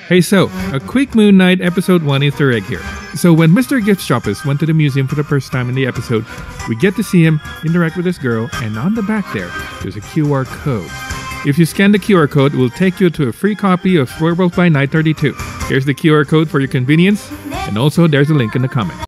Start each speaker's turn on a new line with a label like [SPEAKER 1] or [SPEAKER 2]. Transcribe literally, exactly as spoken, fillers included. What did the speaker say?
[SPEAKER 1] Hey, so, a quick Moon Knight episode one Easter egg here. So when Mister Gift Shoppers went to the museum for the first time in the episode, we get to see him interact with this girl, and on the back there, there's a Q R code. If you scan the Q R code, it will take you to a free copy of Werewolf by Night thirty-two. Here's the Q R code for your convenience, and also there's a link in the comments.